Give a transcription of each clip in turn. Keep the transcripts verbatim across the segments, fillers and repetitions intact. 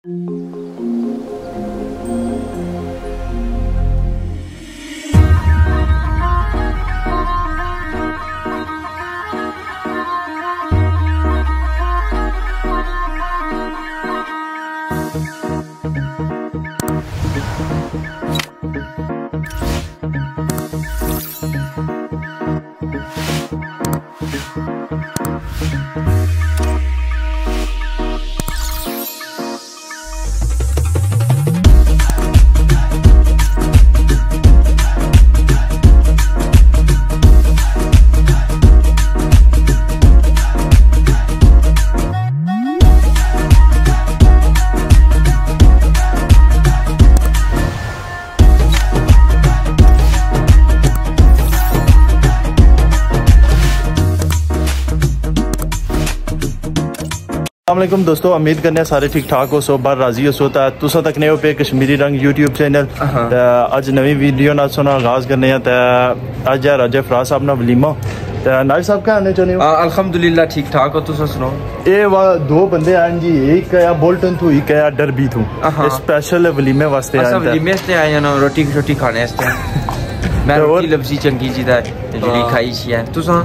अस्सलामुअलैकुम दोस्तों, उम्मीद करने सारे ठीक ठाक हो, सब बार राजी हो सोता है। तुसा तक ने पे कश्मीरी रंग यूट्यूब चैनल अज नवी वीडियो ना सुना आगाज करने अज है राजा फराज साहब ना वलीमा। नाइफ साहब क्या आने चाहते हो? अल्हम्दुलिल्लाह ठीक ठाक हो, तुसा सुनाओ। ये वा दो बंदे आए जी, एक है बोल्टन थू, एक है डरबी थू। स्पेशल वलीमे वास्ते आए हैं। वलीमे वास्ते आए हैं ना, रोटी रोटी खाने वास्ते। मैं रोटी लब्जी चंगी जी दा जेडी खाई सी है। तुसा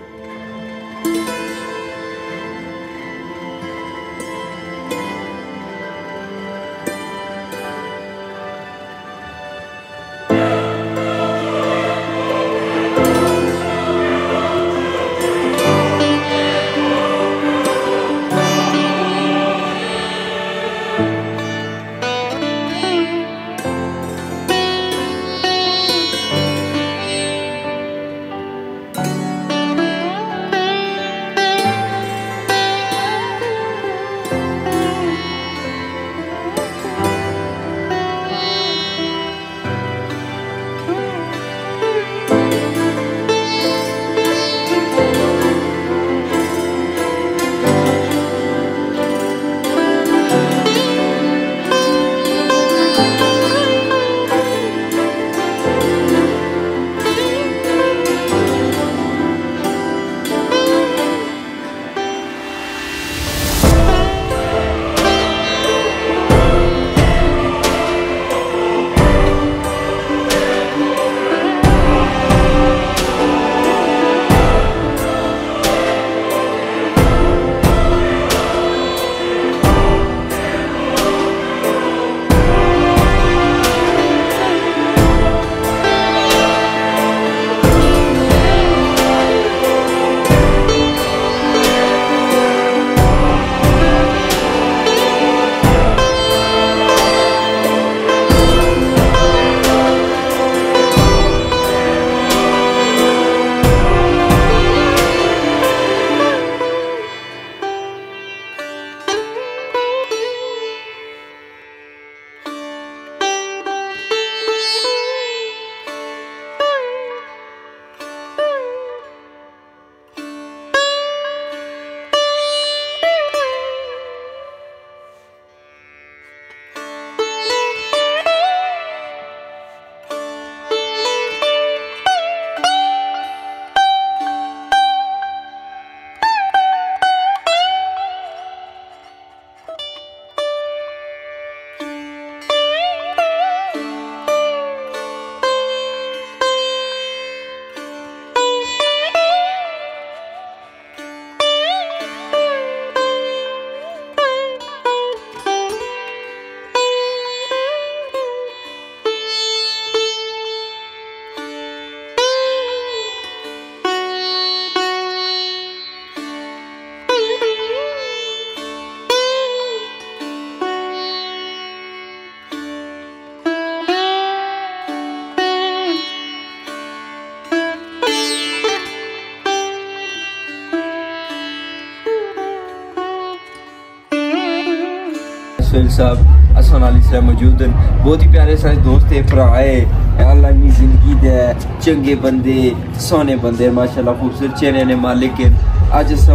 साहब असन अली साहब मौजूद हैं। बहुत ही प्यारे सारे दोस्त है, भरा है, अल्लाह की जिंदगी दे चंगे बंदे, सोने बंदे, माशाल्लाह खूबसूरत चेहरे ने मालिक है। अज अस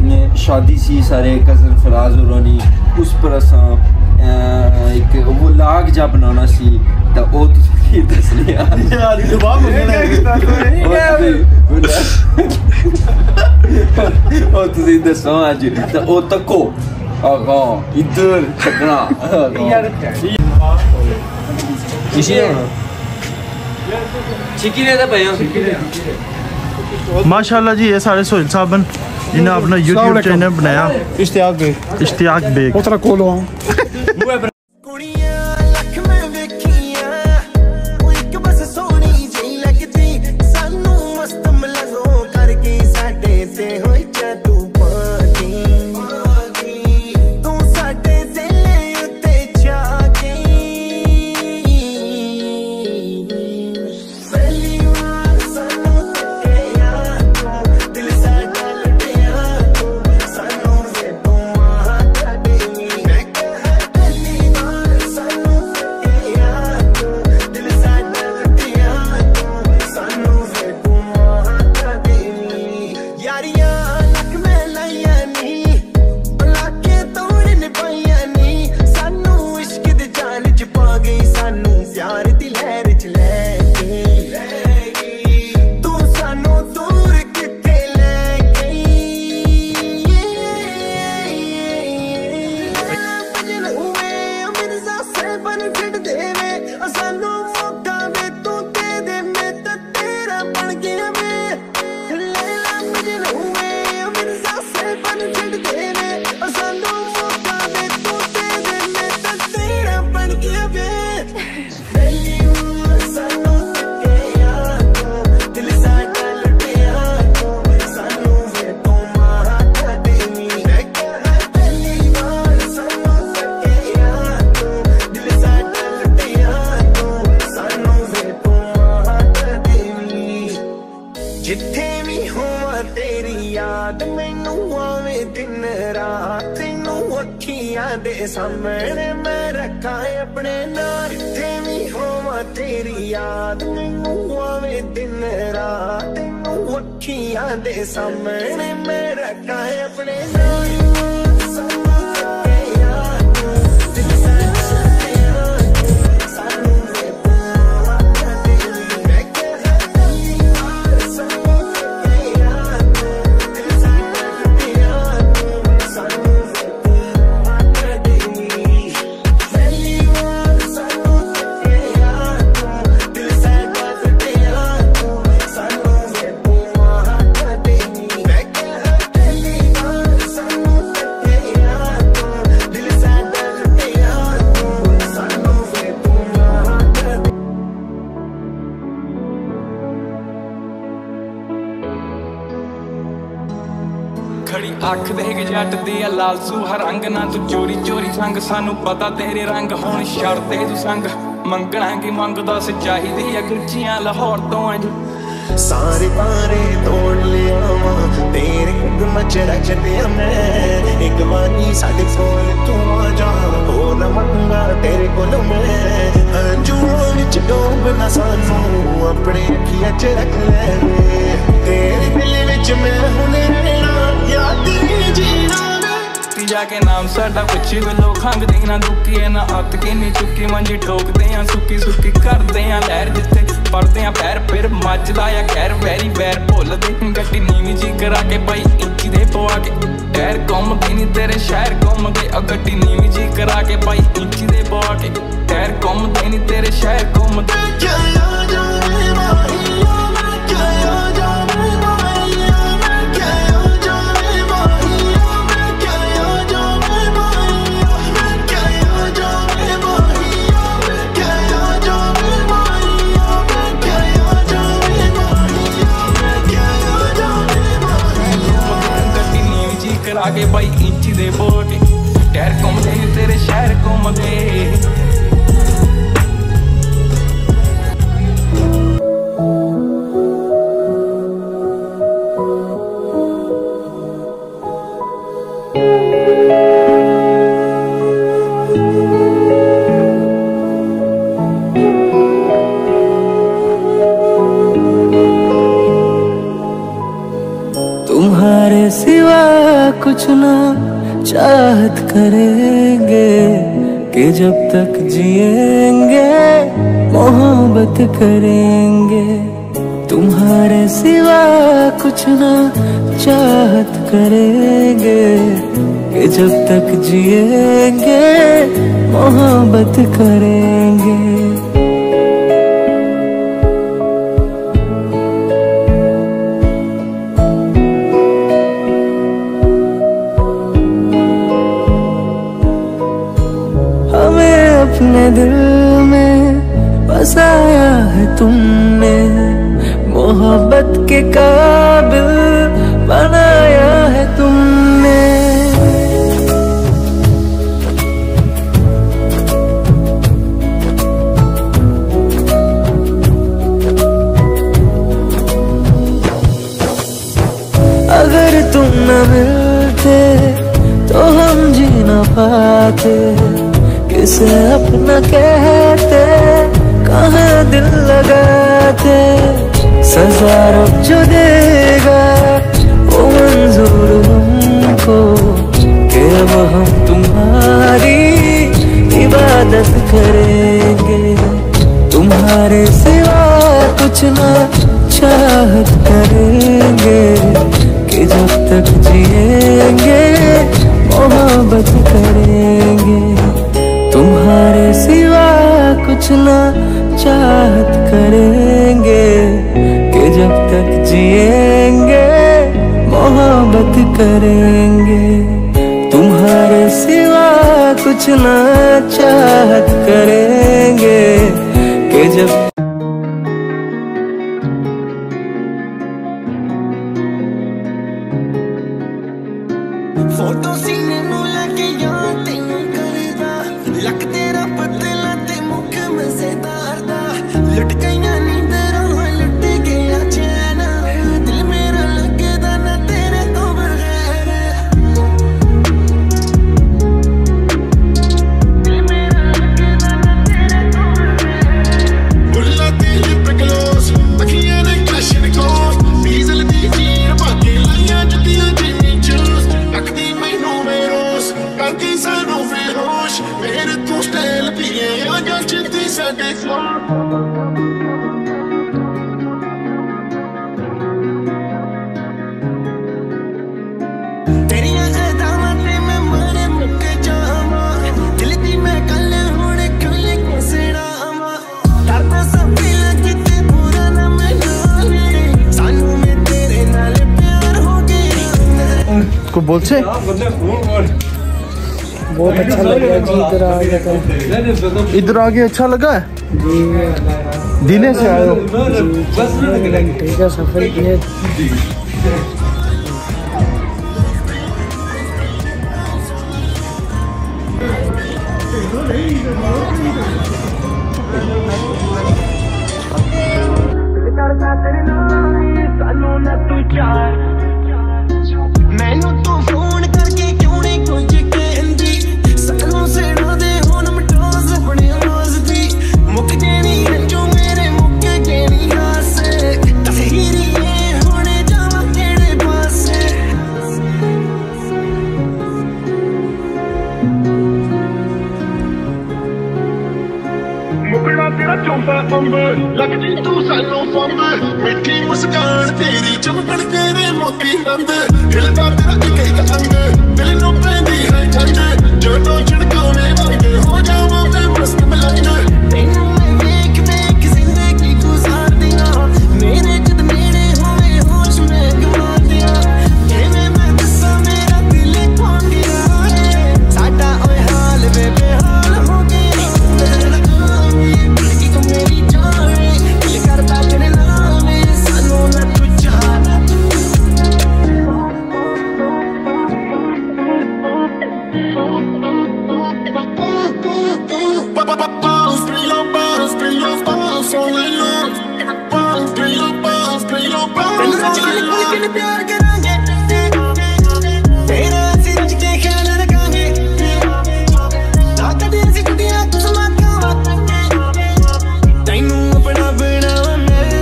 शादी सी सारे कजन फराज होनी, उस पर अस एक वो लाग जा बनाना सी, तो वो तुझे दसने दसो अज तो तको आगा इधर छकना यार किसी ने चिकी ने तो भयो माशाल्लाह जी। ये सारे सोहेल साहब जिन्हें अपना यूट्यूब चैनल बनाया इश्तियाक बेग इश्तियाक बेग उतरा कोलो दे सामने मैं रखा है अपने नाल जिथे भी होवा तेरी याद मैनू आवे दिन रात तेनू अखियां दे सामने मैं रखा है अपने नाल खड़ी अख देख जट दी लाल सूहा रंग ना तू चोरी चोरी संग सानू पता तेरे रंग हुण छड़ दे तू संग मंगना की मंगदा सच्चाई दी गुच्चियां लाहौर तो सारे पारे तोड़ लिया तेरे मच रचदिया मैं एक बारी साडे कोल तू आ जा हो न मंगा तेरे कोल मैं अंजुओं विच डूब ना सानू अपने अखियां च रख ले तेरे दिल विच मैं हुण रहना याद नहीं जीना जाके नाम साडा पुछे वे लोग खंग दी ना दुखी है ना हत्थ की नी चुकी मंजी ठोकदे आ सुकी सुकी करदे आ लहर जिथे पड़दे आ पैर फिर मचदा आ खैर वैरी वैर भुलदे गड्डी नीवी जी करा के भाई इंची दे पवा के टैर घुमदे नी तेरे शहर घुम गए गड्डी नीवी जी करा के भाई इंची दे पवा के टैर घुमदे नी तेरे शहर घुमदे आगे भाई इंची दे बोटे टैर घूमते तेरे शहर घूमते तुम्हारे सिवा कुछ ना चाहत करेंगे कि जब तक जिएंगे मोहब्बत करेंगे तुम्हारे सिवा कुछ ना चाहत करेंगे कि जब तक जिएंगे मोहब्बत करेंगे। हमें अपने दिल में बसाया है तुमने, मोहब्बत के काबिल बनाया है तुमने। अगर तुम न मिलते तो हम जी न पाते, किसे अपना कहते कहाँ दिल लगाते। सजा रब जो देगा वो मंजूर हमको, कि अब हम तुम्हारी इबादत करेंगे। तुम्हारे सिवा कुछ ना चाहत करेंगे, कि जब तक जिएंगे मोहब्बत करेंगे। तुम्हारे सिवा कुछ ना चाहत करेंगे, कि जब तक जिएंगे मोहब्बत करेंगे। तुम्हारे सिवा कुछ ना चाहत करेंगे, कि जब फोटो सीने नू लगे याद तेनू करदा, लक तेरा पतला ते मुख मजेदार दा। लुट गईयां नींदरां लुट गया चैन, दिल मेरा लगदा ना तेरे तो बगैर। दिल मेरा लगदा ना तेरे तो बगैर। बुल्ला ते लिप ग्लोस अखियां ने क्लैश कोस, डीजल दी जीन पाके लाइयां जुतियां जिन्नी जूस। लगदी मैनू मेरोस करदी सानू बेहोश, मेरे तू स्टाइल पिए आ जा चिंती साडे कोल। तेरियां अदावां ते मैं मरे मुक जावां, दिल दी मैं गल हुण खुले कोसड़ावां। डरदा सब दिल किते बुरा ना मनावे, सानू मैं तेरे नाल प्यार हो गया। को बोल से बहुत अच्छा लगा जी, इधर आ गया था। इधर आगे अच्छा लगा है जी, दिने से आए हो। ठीक है, सफर किए। मैनू तू फोन करके क्यों नहीं कुछ कहंदी, सानू सेड़ा दे हुण मटोस अपने रोज दी। मुक जेनी अंजू मेरे मुक गेनी हासे, तफहीरी हुण जावां केड़े पासे। मुकड़ा तेरा चौंदा अंब, लगदी तू सानू फंब। मिठी मुस्कान तेरी चमकण तेरे मोती नंद, हिलदा तेरा एक एक अंग, दिल नू पैंदी है ठंड। जदों झड़काउने वंग हो जावां मैं मस्त मलंग। तैनू मैं वेख वेख जिंदगी गुजार दियां, मेरे जद नेड़े होवे होश मैं गवा दियां। किवें मैं दस्सां मेरा दिल खोल गया है, साडा ओए हाल वे बेहाल हो गया। नज़र लगावे कि तू मेरी जान, दिल करदा तेरे नाम सानू ना तू चाह। प्यार करांगे तेरा असीं रज के ख्याल रखांगे, ना कदे असीं टुटियां किस्मां खावांगे। तैनू अपना बनावां मैं,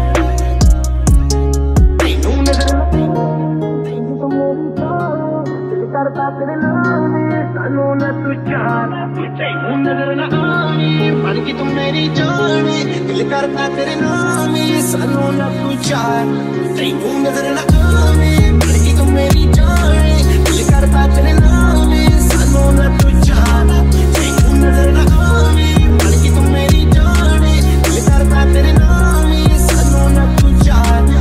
तैनू नज़र तैनू तो मेरी जान, दिल करदा तेरे नाम सानू ना तू चाह। तैनू नज़र ना आवे बन के तू मेरी जान, दिल करदा तेरे नाम सानू ना तू चाह। तैनू नज़र ना आवे बन के तू मेरी जान, दिल करदा तेरे नाम सानू ना तू जाना तू नजर ना आवी बल्कि तू मेरी जाने दिल करता तेरे नाम ही सानू ना तू जाना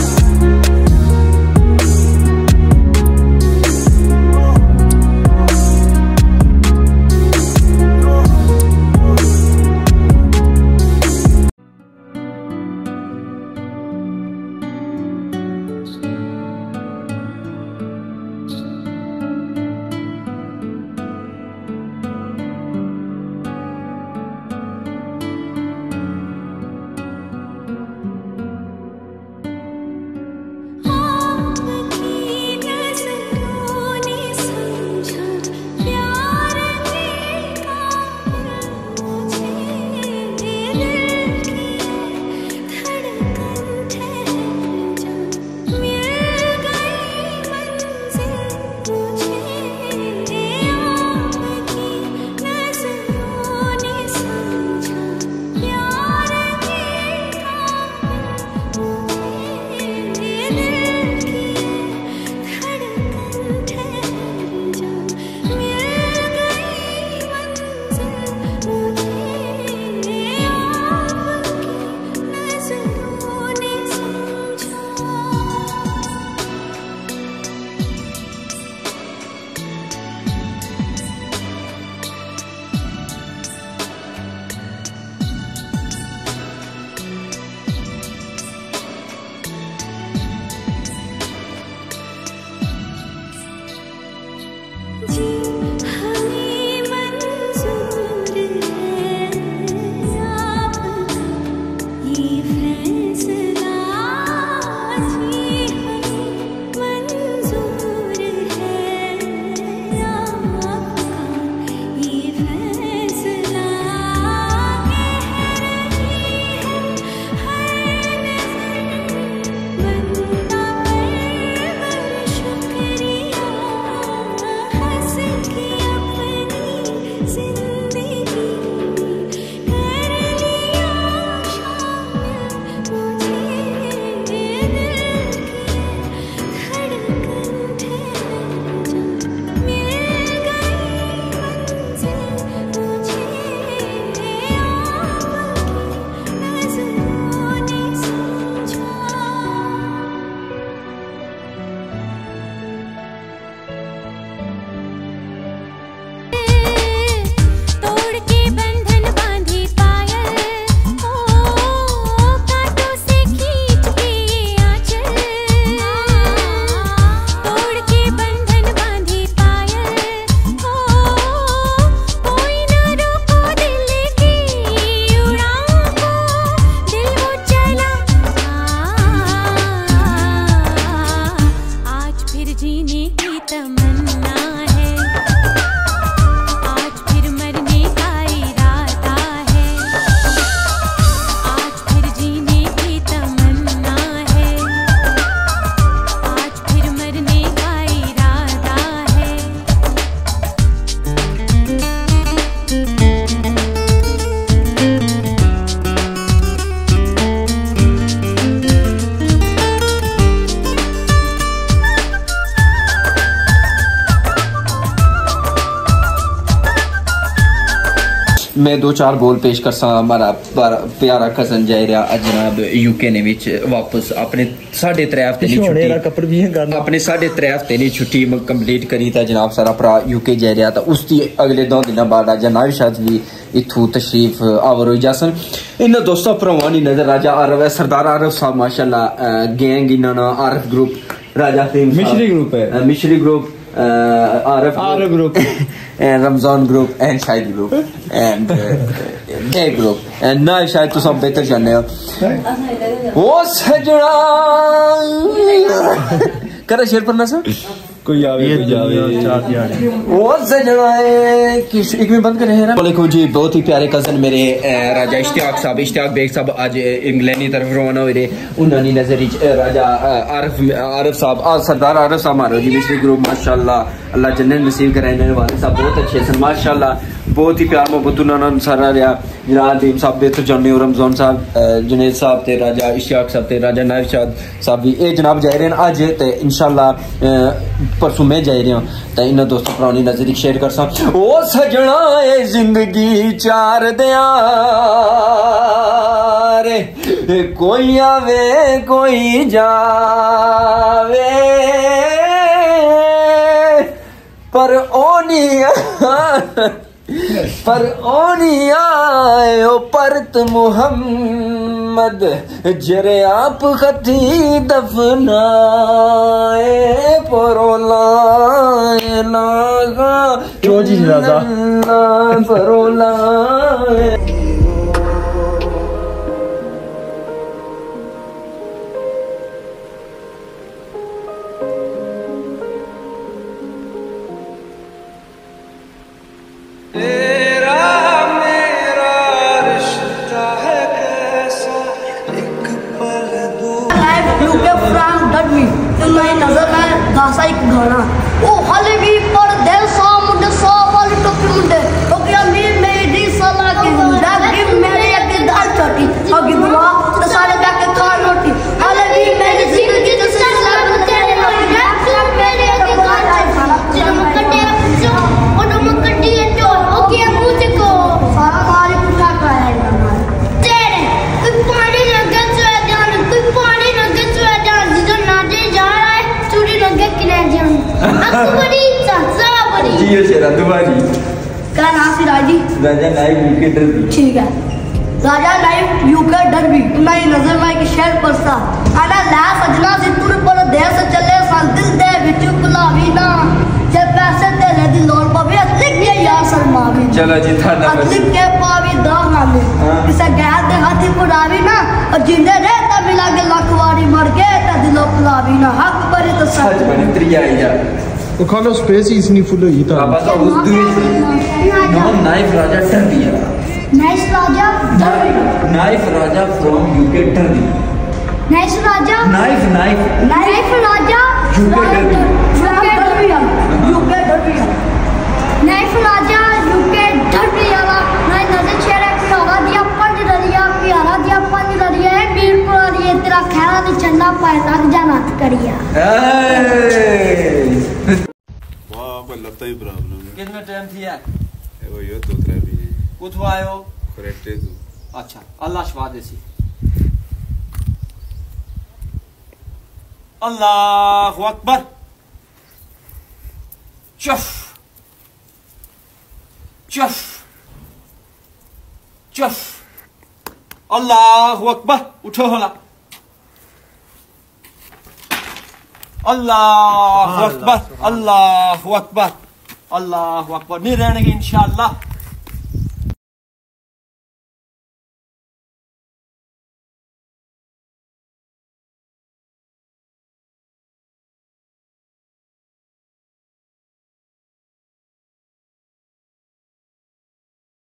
मैं दो चार बोल पेश कर सा हमारा प्यारा कजन जाए रहा जनाब यूके ने विच वापस अपने साढ़े त्रै हफ्ते दी छुट्टी अपने साढ़े त्रै हफ्ते दी छुट्टी कंप्लीट करी था जनाब सारा भरा यूके जाए रहा था उसकी अगले दो दिन बाद राजा नाविशाद भी इथू तशरीफ आवर हो जासन इन दोस्तों भरावां दी नजर राजा आरफ है सरदार आरफ साहब माशाल्लाह गैंग इन्होंने आरफ ग्रुप राजा मिश्री ग्रुप है मिश्री ग्रुप आरफ आरफ group and Ramzan group and Shahid group and Gay uh, group and now Shahid तो सब बेहतर जाने हो वो सजना करे शेर पढ़ना सर कोई आवे कोई जावे वो सजना है कि एक में बंद करे है वालेकुम जी बहुत ही प्यारे कजन मेरे राजा इश्तियाक साहब इश्तियाक बेग साहब आज इंग्लैंड की तरफ रवाना हुए थे उन्होंने नजर राजा आरफ आरफ साहब आज सरदार आरफ साहब मारो जी मिश्री ग्रुप माशाल्लाह अल्लाह जन्नत नसीब कराने वाले साहब बहुत अच्छे सन माशाल्लाह बहुत ही प्यार मोहब्बत उन्होंने सारा रहा जनाब दीप साहब बेहतर जाने और रमजान साहब जुनेद साहब ते राजा इश्तियाक साहब ते राजा नाविशाद साहब भी ये जनाब जा रहे हैं अज ते इंशाल्लाह परसों मैं जा रहा हूँ तो इन्होंने दोस्तों पुरानी नजर शेयर कर सा ओ सजना ए जिंदगी चार दिया रे कोई आवे कोई जावे पर ओ नहीं पर ओ नहीं आए ओ परत मुहम्मद जरे आप खती दफनाए परोलाए नागा क्यों जी राजा परोलाए एक गाना ओ हले भी पर दिल सा मुझे सौ वाली टोपी मुझे तो क्या मेरी मेरी सला के लाग मेरे एक दाल चटी अगी बुआ तो सारे जाके खा रोटी हले भी मेरी जिंदगी तो सला तेरे लोग मेरे एक दाल चटी चमकटे जो ओ चमकटी जो ओ क्या मुझको सारा मारी पुठा खाया तेरे कोई पानी लगे तो जान कोई पानी लगे तो जान जो नाचे जा रहा है चूड़ी लगे जी शेरा तुम्हारी क्या नाम से राजी राजा लाइव यूके डर भी ठीक है राजा लाइव यूके डर भी तुम्हारी नजर में एक शेर पड़ता आना ला सजना से तुर पर देर से चले सान दिल दे बिचु गुलाबी ना जब पैसे दे ले दिल और पवे लिख के यार शर्मावी चलो जी थाना लिख के पावी दा हाले इसे गैर दे हाथी पुरावी ना और जिंदे रहता मिला के लखवारी मर के ता दिलो गुलाबी ना हक पर तो सच बने त्रिया यार वो खालो स्पेस ही इतनी फुल हुई था पापा तो उस दूर नो नाइफ राजा डर दिया knife Raja knife Raja from UK डर दिया knife Raja knife knife knife Raja UK डर दिया यूके डर दिया नाइफ राजा यूके डर दिया ना नजर छेड़े प्यारा दिया पंज दरिया प्यारा दिया पंज दरिया है वीर पुरानी तेरा खैरा दी चन्ना पाए तक जाना करिया लगता ही प्रॉब्लम है कितना टाइम थी है वो यो दो तरह भी है कुछ आयो करेक्ट है तू अच्छा अल्लाह शफा देसी अल्लाहु अकबर चफ चफ चफ अल्लाहु अकबर उठो होला अल्लाहु अकबर अल्लाहु अकबर अल्लाहु अकबर नहीं रहने इंशाअल्लाह